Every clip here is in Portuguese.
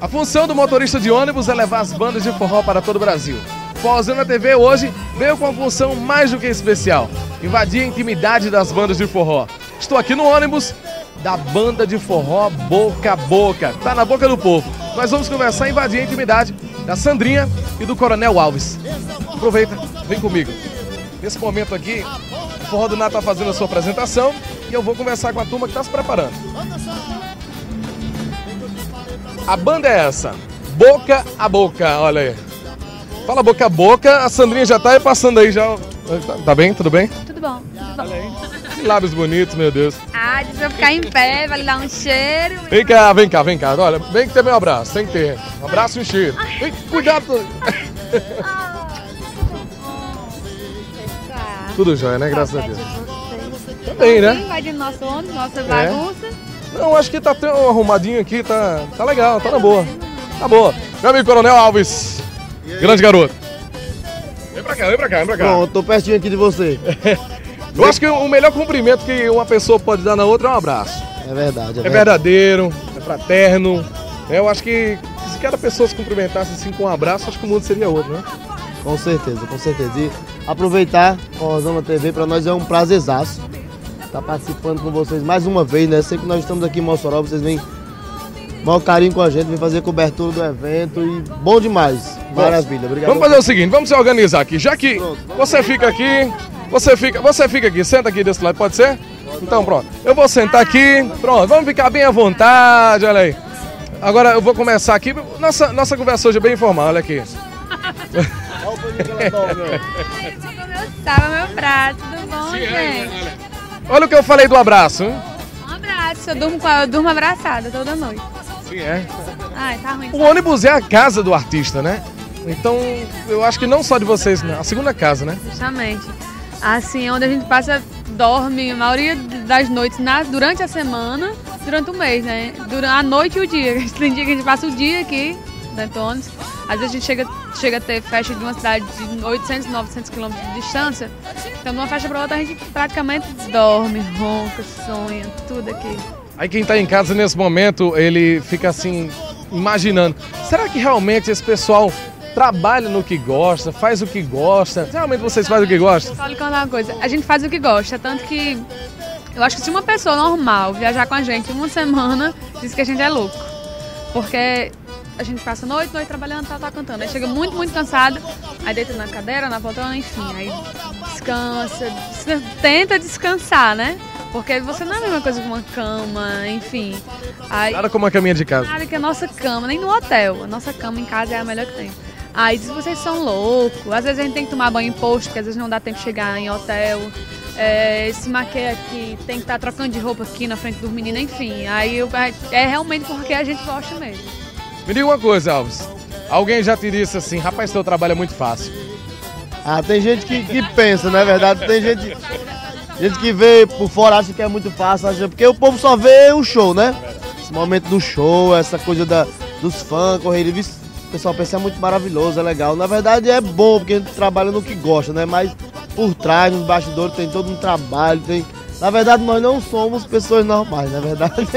A função do motorista de ônibus é levar as bandas de forró para todo o Brasil. Forrozão TV hoje veio com uma função mais do que especial: invadir a intimidade das bandas de forró. Estou aqui no ônibus da banda de forró Boca a Boca. Tá na boca do povo. Nós vamos conversar e invadir a intimidade da Sandrinha e do Coronel Alves. Aproveita, vem comigo. Nesse momento aqui, o Forró do Nato está fazendo a sua apresentação e eu vou conversar com a turma que está se preparando. A banda é essa, Boca a Boca, olha aí. Fala Boca a Boca, a Sandrinha já tá aí passando aí já. Tá bem? Tudo bem? Tudo bom, tudo bom. Olha aí. Que lábios bonitos, meu Deus. Ah, deixa eu ficar em pé, vai lhe dar um cheiro. Vem cá, vem cá, vem cá. Olha, vem que tem meu abraço, tem que ter. Um abraço e um cheiro. Vem, cuidado. Tudo jóia, né? Graças a Deus. Também, né? Invadindo nosso ônibus, nossa bagunça. Não, acho que tá tão arrumadinho aqui, tá legal, tá na boa. Tá boa. Meu amigo Coronel Alves, grande garoto. Vem pra cá, vem pra cá, vem pra cá. Pronto, tô pertinho aqui de você. Eu acho que o melhor cumprimento que uma pessoa pode dar na outra é um abraço. É verdade. É verdadeiro, é fraterno. Eu acho que se cada pessoa se cumprimentasse assim com um abraço, acho que o mundo seria outro, né? Com certeza, com certeza. E aproveitar a Forrozão TV, para nós é um prazerzaço estar participando com vocês mais uma vez, né? Sempre que nós estamos aqui em Mossoró, vocês vêm maior carinho com a gente, vem fazer cobertura do evento e bom demais. Maravilha, obrigado. Vamos fazer o seguinte, vamos se organizar aqui. Já que você fica aqui, você fica aqui, senta aqui desse lado, pode ser? Então pronto, eu vou sentar aqui, pronto, vamos ficar bem à vontade, olha aí. Agora eu vou começar aqui, nossa conversa hoje é bem informal, olha aqui. Tava meu prato, tudo bom, gente? Olha o que eu falei do abraço, hein? Um abraço, eu durmo abraçada toda noite. Sim, é. Ai, tá ruim. O ônibus é a casa do artista, né? Então, eu acho que não só de vocês, né? A segunda casa, né? Justamente. Assim, onde a gente passa, dorme a maioria das noites durante a semana, durante o mês, né? Durante a noite e o dia. Tem dia que a gente passa o dia aqui, dentro do ônibus. Às vezes a gente chega a ter festa de uma cidade de 800, 900 quilômetros de distância. Então, de uma festa para outra, a gente praticamente dorme, ronca, sonha, tudo aqui. Aí quem tá em casa nesse momento, ele fica assim, imaginando. Será que realmente esse pessoal trabalha no que gosta, faz o que gosta? Realmente vocês fazem o que gostam? Só lhe contar uma coisa, a gente faz o que gosta, tanto que eu acho que se uma pessoa normal viajar com a gente uma semana, diz que a gente é louco. Porque a gente passa noite trabalhando, tá cantando. Aí chega muito, muito cansado, aí deita na cadeira, na poltrona, enfim, aí descansa, tenta descansar, né? Porque você não é a mesma coisa que uma cama, enfim. Aí, nada como a caminha de casa. Nada que a nossa cama, nem no hotel. A nossa cama em casa é a melhor que tem. Aí diz que vocês são loucos. Às vezes a gente tem que tomar banho em posto, porque às vezes não dá tempo de chegar em hotel. Se maquia aqui, tem que estar trocando de roupa aqui na frente dos meninos, enfim. Aí é realmente porque a gente gosta mesmo. Me diga uma coisa, Alves. Alguém já te disse assim, rapaz, seu trabalho é muito fácil. Ah, tem gente que pensa, não é verdade? Tem gente que vê por fora, acha que é muito fácil, porque o povo só vê o show, né? Esse momento do show, essa coisa dos fãs, correria, o pessoal pensa é muito maravilhoso, é legal. Na verdade é bom, porque a gente trabalha no que gosta, né? Mas por trás, nos bastidores, tem todo um trabalho, Na verdade, nós não somos pessoas normais, na verdade.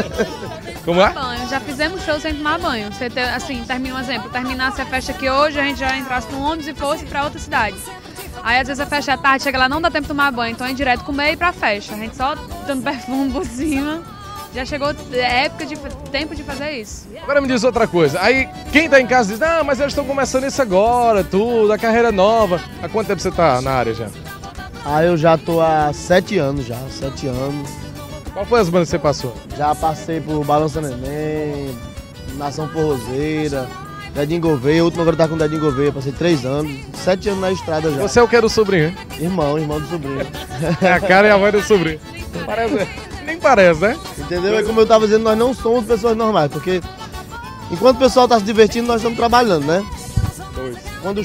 Como é? Banho. Já fizemos show sem tomar banho. Você assim, termina um exemplo, terminasse a festa aqui hoje, a gente já entrasse no ônibus e fosse pra outra cidade. Aí às vezes a festa é tarde, chega lá, não dá tempo de tomar banho, então é direto comer e ir pra festa. A gente só dando perfume por cima. Já chegou tempo de fazer isso. Agora me diz outra coisa. Aí quem tá em casa diz, não, mas eles estão começando isso agora, tudo, a carreira nova. Há quanto tempo você tá na área já? Ah, eu já tô há 7 anos já, 7 anos. Qual foi as bandas que você passou? Já passei por Balança Neném, Nação Forrozeira, Dedinho Gouveia, a última agora tá com Dedinho Gouveia, passei 3 anos, 7 anos na estrada já. Você é o que é do sobrinho, hein? Irmão do sobrinho. É a cara e a voz do sobrinho. Nem parece, né? Entendeu? É como eu tava dizendo, nós não somos pessoas normais, porque enquanto o pessoal tá se divertindo, nós estamos trabalhando, né? Quando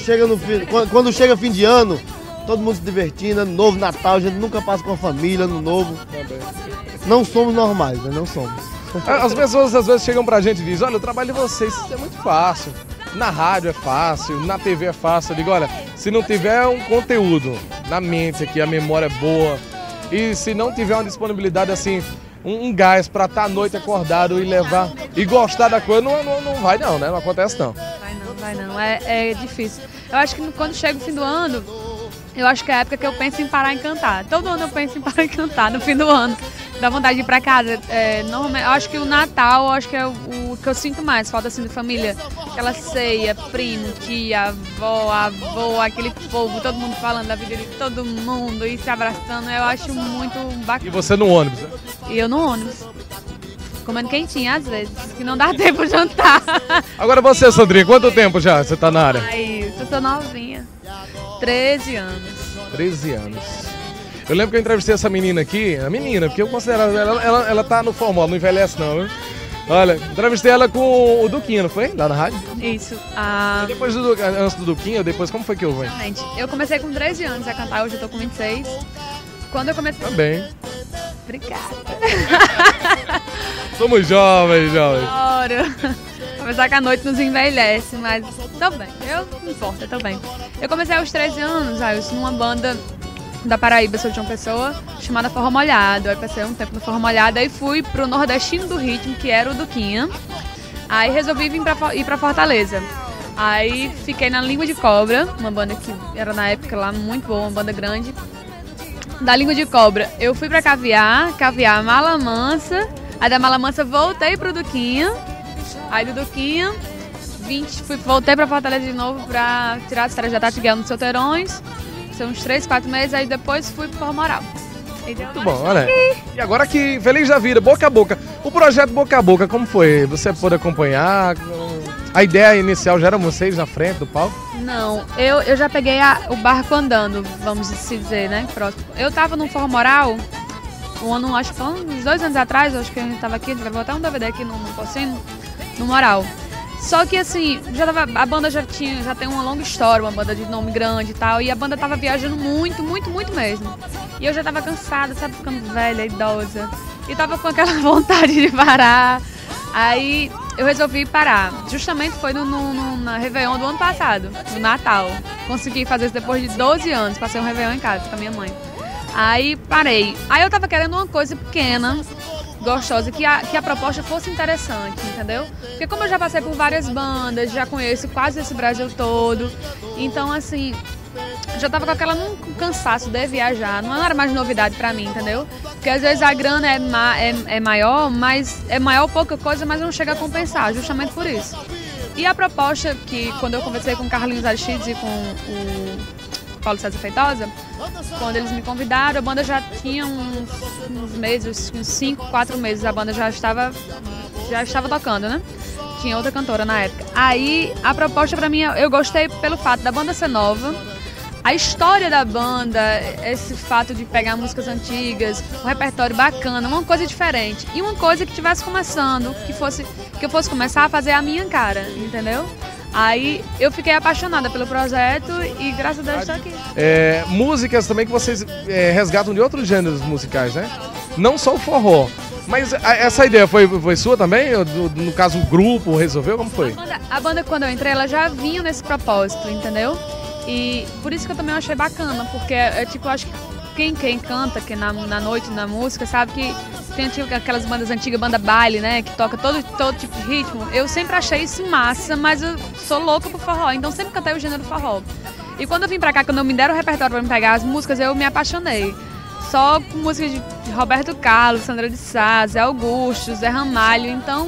chega fim de ano, todo mundo se divertindo, ano novo, Natal, a gente nunca passa com a família, ano novo. Também. Não somos normais, né? Não somos. As pessoas às vezes chegam pra gente e dizem, olha, o trabalho de vocês é muito fácil. Na rádio é fácil, na TV é fácil. Eu digo, olha, se não tiver um conteúdo na mente aqui, a memória é boa, e se não tiver uma disponibilidade assim, um gás pra estar à noite acordado e levar e gostar da coisa não vai não, né? Não acontece não. Vai não, é difícil. Eu acho que quando chega o fim do ano, eu acho que é a época que eu penso em parar em cantar. Todo ano eu penso em parar em cantar, no fim do ano. Dá vontade de ir pra casa. Normalmente, eu acho que o Natal, eu acho que é o que eu sinto mais, falta assim de família. Aquela ceia, primo, tia, avô, aquele povo, todo mundo falando da vida de todo mundo e se abraçando, eu acho muito bacana. E você no ônibus, né? E eu no ônibus. Comendo quentinho às vezes, que não dá tempo de jantar. Agora você, Sandrinha, quanto tempo já você tá na área? Ai, eu sou novinha. 13 anos. 13 anos. Eu lembro que eu entrevistei essa menina aqui, a menina, porque eu considero ela tá no formal, não envelhece não, viu? Olha, entrevistei ela com o Duquinha, não foi? Lá na rádio? Isso. E depois antes do Duquinha, depois como foi que eu fui? Exatamente. Eu comecei com 13 anos a cantar, hoje eu tô com 26. Quando eu comecei... Também. Obrigada. Somos jovens. Adoro. Apesar que a noite nos envelhece, mas tô bem. Não importa, tô bem. Eu comecei aos 13 anos, Ailson, numa banda da Paraíba, sou de uma pessoa, chamada Forró Molhado. Aí passei um tempo no Forró Molhado, aí fui pro nordestino do ritmo, que era o Duquinha. Aí resolvi ir pra Fortaleza. Aí fiquei na Língua de Cobra, uma banda que era na época lá muito boa, uma banda grande. Da Língua de Cobra, eu fui pra Caviar Mala Mansa. Aí da Mala Mansa voltei pro Duquinha. Aí do Duquinha, voltei pra Fortaleza de novo pra tirar as férias da Tati Guel nos Solteirões. São uns 3, 4 meses, aí depois fui pro Forró Moral. Muito bom, olha. E agora aqui, feliz da vida, boca a boca. O projeto Boca a Boca, como foi? Você pôde acompanhar? A ideia inicial já era vocês na frente do palco? Não, eu já peguei o barco andando, vamos se dizer, né? Próximo. Eu tava no Forró Moral, acho que uns 2 anos atrás, acho que a gente tava aqui, a gente gravou até um DVD aqui no Pocino, no Moral. Só que assim, a banda já tem uma longa história, uma banda de nome grande e tal, e a banda tava viajando muito mesmo. E eu já tava cansada, sabe, ficando velha, idosa, e tava com aquela vontade de parar. Aí eu resolvi parar. Justamente foi na Réveillon do ano passado, no Natal. Consegui fazer isso depois de 12 anos, passei um Réveillon em casa com a minha mãe. Aí parei. Aí eu tava querendo uma coisa pequena, gostosa, que a proposta fosse interessante, entendeu? Porque como eu já passei por várias bandas, já conheço quase esse Brasil todo, então assim, já tava com aquela cansaço de viajar, não era mais novidade pra mim, entendeu? Porque às vezes a grana é maior, mas é maior pouca coisa, mas não chega a compensar, justamente por isso. E a proposta que, quando eu conversei com o Carlinhos Aristides e com o Paulo César Feitosa, quando eles me convidaram, a banda já tinha uns meses, uns 5, 4 meses, a banda já estava tocando, né? Tinha outra cantora na época. Aí a proposta pra mim, eu gostei pelo fato da banda ser nova, a história da banda, esse fato de pegar músicas antigas, um repertório bacana, uma coisa diferente. E uma coisa que estivesse começando, que eu fosse começar a fazer a minha cara, entendeu? Aí eu fiquei apaixonada pelo projeto e graças a Deus estou aqui. Músicas também que vocês resgatam de outros gêneros musicais, né? Não só o forró. Mas essa ideia foi sua também? No caso, o grupo resolveu? Como foi? A banda, quando eu entrei, ela já vinha nesse propósito, entendeu? E por isso que eu também achei bacana, porque tipo, eu acho que quem canta que na noite, na música, sabe que tem aquelas bandas antigas, banda baile, né, que toca todo tipo de ritmo. Eu sempre achei isso massa, mas eu sou louca por forró, então sempre cantei o gênero forró. E quando eu vim pra cá, quando me deram o repertório pra me pegar as músicas, eu me apaixonei. Só com músicas de Roberto Carlos, Sandra de Sá, Zé Augusto, Zé Ramalho, então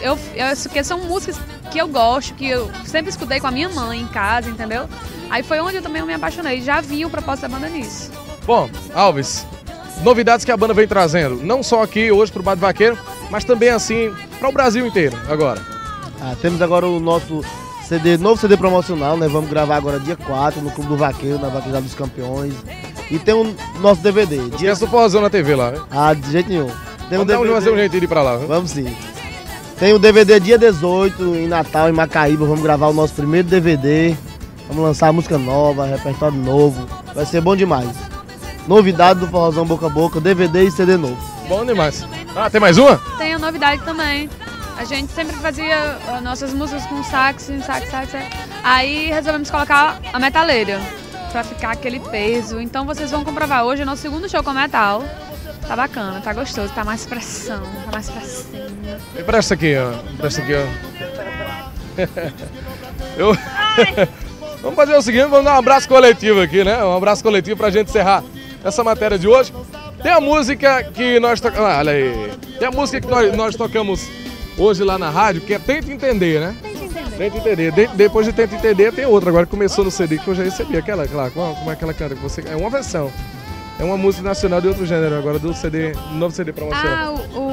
são músicas que eu gosto, que eu sempre escutei com a minha mãe em casa, entendeu? Aí foi onde eu também me apaixonei, já vi o propósito da banda nisso. Bom, Alves, novidades que a banda vem trazendo, não só aqui hoje pro Bar do Vaqueiro, mas também assim para o Brasil inteiro agora. Temos agora o nosso novo CD promocional, né? Vamos gravar agora dia 4 no Clube do Vaqueiro, na Vaquejada dos Campeões. E tem o nosso DVD. Esquece do Forrozão na TV lá, né? De jeito nenhum. Vamos fazer um jeito de ir pra lá, né? Vamos sim. Tem o DVD dia 18 em Natal, em Macaíba. Vamos gravar o nosso primeiro DVD. Vamos lançar música nova, repertório novo. Vai ser bom demais. Novidade do Forrozão Boca a Boca, DVD e CD novo. Bom demais. Tem mais uma? Tem a novidade também. A gente sempre fazia nossas músicas com sax. Aí resolvemos colocar a metaleira, pra ficar aquele peso. Então vocês vão comprovar hoje o nosso segundo show com metal. Tá bacana, tá gostoso, tá mais pressão, tá mais pra cima. Me presta aqui, ó. Presta aqui, ó. Vamos fazer o seguinte, vamos dar um abraço coletivo aqui, né? Um abraço coletivo pra gente encerrar essa matéria de hoje. Tem a música que nós tocamos. Olha aí. Tem a música que nós tocamos hoje lá na rádio, que é Tenta Entender, né? Tenta Entender. Depois de Tenta Entender, tem outra. Agora começou no CD que eu já recebi. Aquela, como é aquela canta que você. É uma versão. É uma música nacional de outro gênero agora, do CD, novo CD promocional.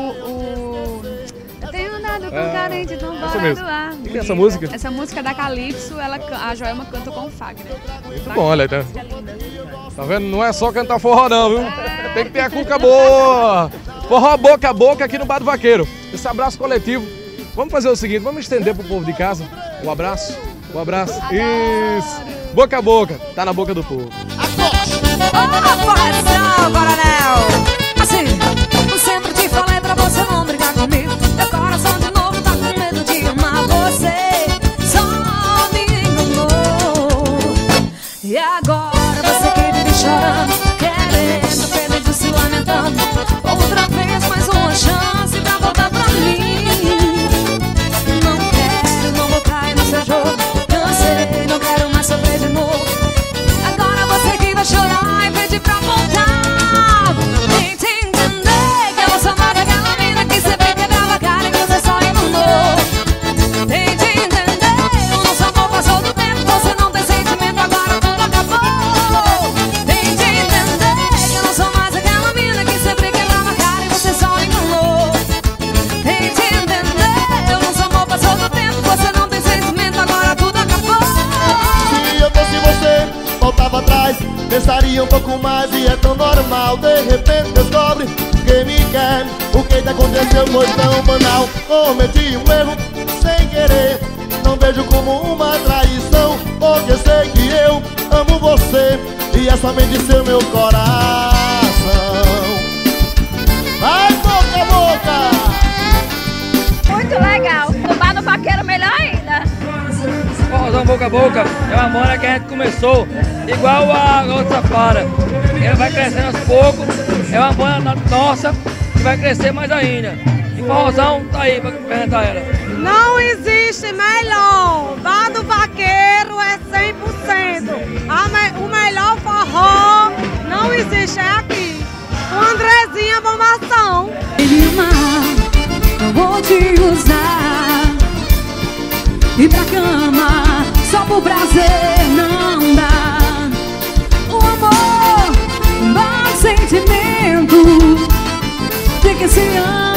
Eu tenho andado com carente, então bora doar. E essa música? Essa música é da Calypso, a Joelma canta com o Fagner. Muito bom, olha, tá. Tá vendo? Não é só cantar forró não, viu? Tem que ter a cuca boa. Forró boca a boca aqui no Bar do Vaqueiro. Esse abraço coletivo. Vamos fazer o seguinte, vamos estender pro povo de casa o abraço. O abraço. Isso. Boca a boca. Tá na boca do povo. Correção, coronel. Assim, eu sempre te falei pra você não brigar comigo. Meu coração de novo tá com medo de amar você. Só me enganou. E agora você que vive chorando, querendo, perdendo, se lamentando. Outra vez mais uma chance pra voltar pra mim. Não quero, não vou cair no seu jogo. Cansei, não quero mais sofrer de novo. Agora você que vai chorar e pedir pra voltar. Tente entender que eu não sou mais aquela mina que sempre quebrava a cara e você só enganou. Tente entender, o nosso amor passou do tempo, você não tem sentimento, agora tudo acabou. Tente entender que eu não sou mais aquela mina que sempre quebrava a cara e você só enganou. Tente entender, o nosso amor passou do tempo, você não tem sentimento, agora tudo acabou. Se eu fosse você, voltava atrás, pensaria um pouco mais e é tão normal. De repente descobre quem me quer. O que aconteceu foi tão banal. Cometi um erro sem querer. Não vejo como uma traição, porque sei que eu amo você e é somente seu meu coração. Vai boca a boca! Muito legal. No Bar do Vaqueiro, melhor ainda. Forrozão boca a boca é uma moda que a gente começou igual a outra Safara. Ela vai crescendo aos poucos, é uma banda nossa que vai crescer mais ainda. E forrozão tá aí pra apresentar ela. Não existe melhor. Bar do Vaqueiro é 100%. O melhor forró não existe, é aqui. O Andrezinha Bombação. Eu vou te usar e pra cama só por prazer não dá. O amor, um bom sentimento de que se ama.